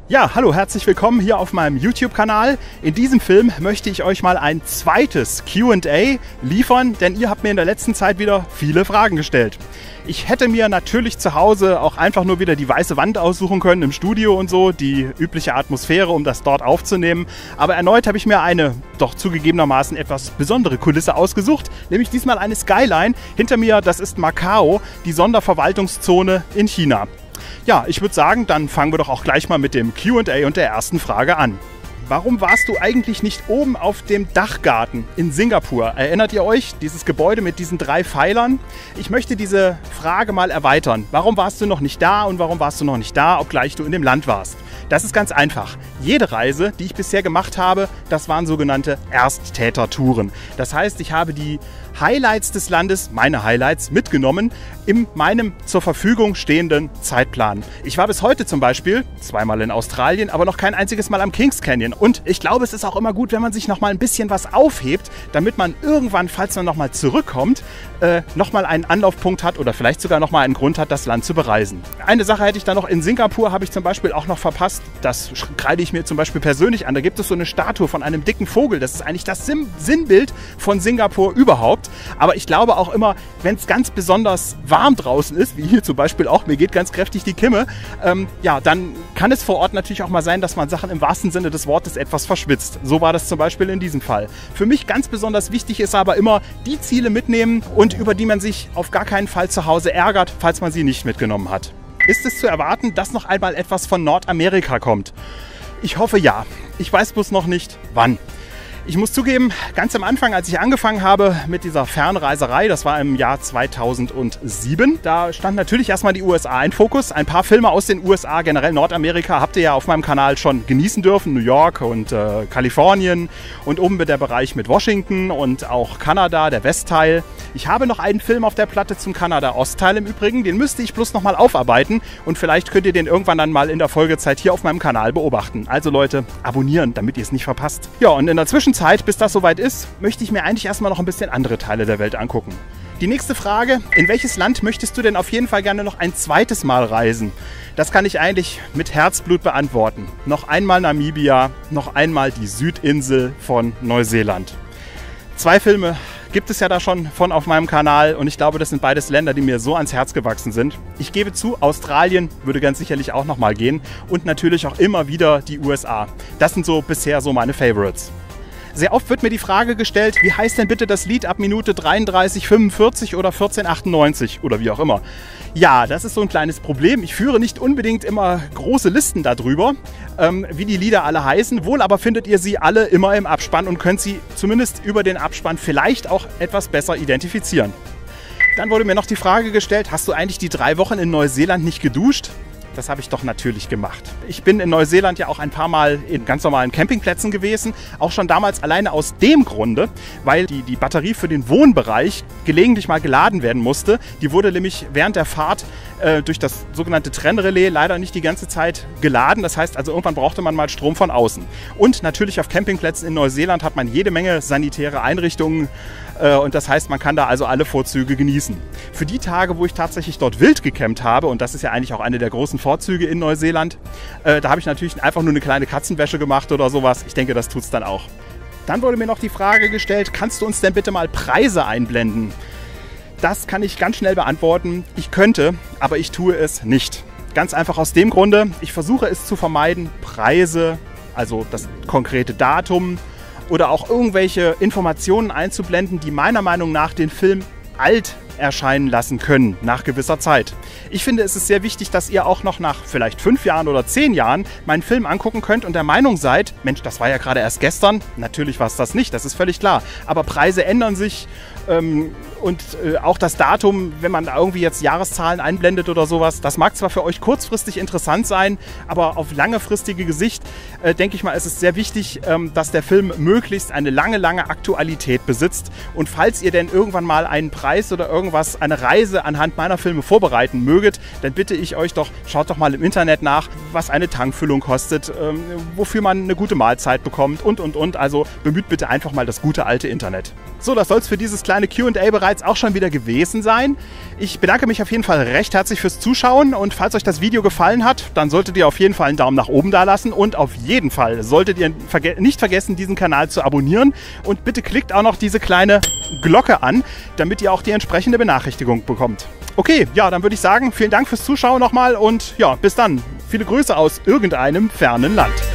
Ja, hallo, herzlich willkommen hier auf meinem YouTube-Kanal. In diesem Film möchte ich euch mal ein zweites Q&A liefern, denn ihr habt mir in der letzten Zeit wieder viele Fragen gestellt. Ich hätte mir natürlich zu Hause auch einfach nur wieder die weiße Wand aussuchen können im Studio und so, die übliche Atmosphäre, um das dort aufzunehmen. Aber erneut habe ich mir eine doch zugegebenermaßen etwas besondere Kulisse ausgesucht, nämlich diesmal eine Skyline. Hinter mir, das ist Macau, die Sonderverwaltungszone in China. Ja, ich würde sagen, dann fangen wir doch auch gleich mal mit dem Q&A und der ersten Frage an. Warum warst du eigentlich nicht oben auf dem Dachgarten in Singapur? Erinnert ihr euch, dieses Gebäude mit diesen 3 Pfeilern? Ich möchte diese Frage mal erweitern. Warum warst du noch nicht da und warum warst du noch nicht da, obgleich du in dem Land warst? Das ist ganz einfach. Jede Reise, die ich bisher gemacht habe, das waren sogenannte Ersttäter-Touren. Das heißt, ich habe die Highlights des Landes, meine Highlights, mitgenommen in meinem zur Verfügung stehenden Zeitplan. Ich war bis heute zum Beispiel zweimal in Australien, aber noch kein einziges Mal am Kings Canyon. Und ich glaube, es ist auch immer gut, wenn man sich noch mal ein bisschen was aufhebt, damit man irgendwann, falls man noch mal zurückkommt, noch mal einen Anlaufpunkt hat oder vielleicht sogar noch mal einen Grund hat, das Land zu bereisen. Eine Sache hätte ich da noch in Singapur, habe ich zum Beispiel auch noch verpasst. Das kreide ich mir zum Beispiel persönlich an. Da gibt es so eine Statue von einem dicken Vogel. Das ist eigentlich das Sinnbild von Singapur überhaupt. Aber ich glaube auch immer, wenn es ganz besonders warm draußen ist, wie hier zum Beispiel auch, mir geht ganz kräftig die Kimme, ja, dann kann es vor Ort natürlich auch mal sein, dass man Sachen im wahrsten Sinne des Wortes etwas verschwitzt. So war das zum Beispiel in diesem Fall. Für mich ganz besonders wichtig ist aber immer, die Ziele mitnehmen und über die man sich auf gar keinen Fall zu Hause ärgert, falls man sie nicht mitgenommen hat. Ist es zu erwarten, dass noch einmal etwas von Nordamerika kommt? Ich hoffe ja. Ich weiß bloß noch nicht, wann. Ich muss zugeben, ganz am Anfang, als ich angefangen habe mit dieser Fernreiserei, das war im Jahr 2007, da stand natürlich erstmal die USA in Fokus. Ein paar Filme aus den USA, generell Nordamerika, habt ihr ja auf meinem Kanal schon genießen dürfen. New York und Kalifornien und oben der Bereich mit Washington und auch Kanada, der Westteil. Ich habe noch einen Film auf der Platte zum Kanada-Ostteil im Übrigen, den müsste ich bloß nochmal aufarbeiten und vielleicht könnt ihr den irgendwann dann mal in der Folgezeit hier auf meinem Kanal beobachten. Also Leute, abonnieren, damit ihr es nicht verpasst. Ja, und in der Zwischenzeit, bis das soweit ist, möchte ich mir eigentlich erstmal noch ein bisschen andere Teile der Welt angucken. Die nächste Frage, in welches Land möchtest du denn auf jeden Fall gerne noch ein zweites Mal reisen? Das kann ich eigentlich mit Herzblut beantworten. Noch einmal Namibia, noch einmal die Südinsel von Neuseeland. 2 Filme gibt es ja da schon von auf meinem Kanal und ich glaube, das sind beides Länder, die mir so ans Herz gewachsen sind. Ich gebe zu, Australien würde ganz sicherlich auch nochmal gehen und natürlich auch immer wieder die USA. Das sind so bisher so meine Favorites. Sehr oft wird mir die Frage gestellt, wie heißt denn bitte das Lied ab Minute 33,45 oder 14,98 oder wie auch immer. Ja, das ist so ein kleines Problem. Ich führe nicht unbedingt immer große Listen darüber, wie die Lieder alle heißen. Wohl aber findet ihr sie alle immer im Abspann und könnt sie zumindest über den Abspann vielleicht auch etwas besser identifizieren. Dann wurde mir noch die Frage gestellt, hast du eigentlich die 3 Wochen in Neuseeland nicht geduscht? Das habe ich doch natürlich gemacht. Ich bin in Neuseeland ja auch ein paar Mal in ganz normalen Campingplätzen gewesen. Auch schon damals alleine aus dem Grunde, weil die Batterie für den Wohnbereich gelegentlich mal geladen werden musste. Die wurde nämlich während der Fahrt durch das sogenannte Trennrelais leider nicht die ganze Zeit geladen. Das heißt also, irgendwann brauchte man mal Strom von außen. Und natürlich auf Campingplätzen in Neuseeland hat man jede Menge sanitäre Einrichtungen. Und das heißt, man kann da also alle Vorzüge genießen. Für die Tage, wo ich tatsächlich dort wild gecampt habe, und das ist ja eigentlich auch eine der großen Vorzüge in Neuseeland, da habe ich natürlich einfach nur eine kleine Katzenwäsche gemacht oder sowas. Ich denke, das tut es dann auch. Dann wurde mir noch die Frage gestellt, kannst du uns denn bitte mal Preise einblenden? Das kann ich ganz schnell beantworten. Ich könnte, aber ich tue es nicht. Ganz einfach aus dem Grunde, ich versuche es zu vermeiden, Preise, also das konkrete Datum, oder auch irgendwelche Informationen einzublenden, die meiner Meinung nach den Film alt erscheinen lassen können nach gewisser Zeit. Ich finde, es ist sehr wichtig, dass ihr auch noch nach vielleicht 5 Jahren oder 10 Jahren meinen Film angucken könnt und der Meinung seid, Mensch, das war ja gerade erst gestern. Natürlich war es das nicht, das ist völlig klar. Aber Preise ändern sich und auch das Datum, wenn man da irgendwie jetzt Jahreszahlen einblendet oder sowas, das mag zwar für euch kurzfristig interessant sein, aber auf langfristige Gesicht denke ich mal, ist es sehr wichtig, dass der Film möglichst eine lange Aktualität besitzt. Und falls ihr denn irgendwann mal einen Preis oder irgendwas, eine Reise anhand meiner Filme vorbereiten möget, dann bitte ich euch doch, schaut doch mal im Internet nach, was eine Tankfüllung kostet, wofür man eine gute Mahlzeit bekommt und. Also bemüht bitte einfach mal das gute alte Internet. So, das soll es für dieses kleine kleine Q&A bereits auch schon wieder gewesen sein. Ich bedanke mich auf jeden Fall recht herzlich fürs Zuschauen und falls euch das Video gefallen hat, dann solltet ihr auf jeden Fall einen Daumen nach oben da lassen und auf jeden Fall solltet ihr nicht vergessen, diesen Kanal zu abonnieren und bitte klickt auch noch diese kleine Glocke an, damit ihr auch die entsprechende Benachrichtigung bekommt. Okay, ja, dann würde ich sagen, vielen Dank fürs Zuschauen nochmal und ja, bis dann. Viele Grüße aus irgendeinem fernen Land.